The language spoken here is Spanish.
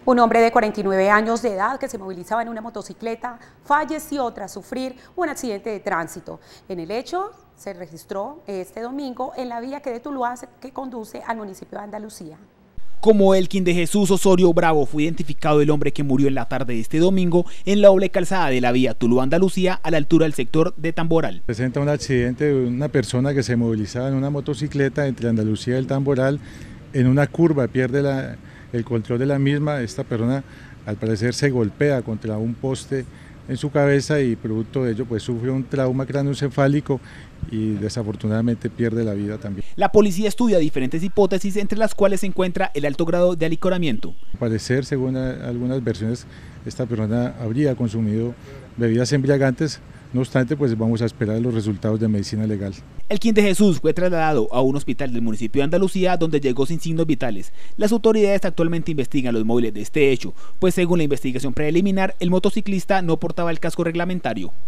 Un hombre de 49 años de edad que se movilizaba en una motocicleta falleció tras sufrir un accidente de tránsito. En el hecho se registró este domingo en la vía que de Tuluá que conduce al municipio de Andalucía. Como Elkin de Jesús Osorio Bravo fue identificado el hombre que murió en la tarde de este domingo en la doble calzada de la vía Tuluá-Andalucía a la altura del sector de Tamboral. Presenta un accidente de una persona que se movilizaba en una motocicleta entre Andalucía y el Tamboral. En una curva pierde el control de la misma. Esta persona al parecer se golpea contra un poste en su cabeza y producto de ello pues sufre un trauma craneoencefálico y desafortunadamente pierde la vida también. La policía estudia diferentes hipótesis, entre las cuales se encuentra el alto grado de alicoramiento. Al parecer, según algunas versiones, esta persona habría consumido bebidas embriagantes. No obstante, pues vamos a esperar los resultados de medicina legal. Elkin de Jesús fue trasladado a un hospital del municipio de Andalucía, donde llegó sin signos vitales. Las autoridades actualmente investigan los móviles de este hecho, pues según la investigación preliminar, el motociclista no portaba el casco reglamentario.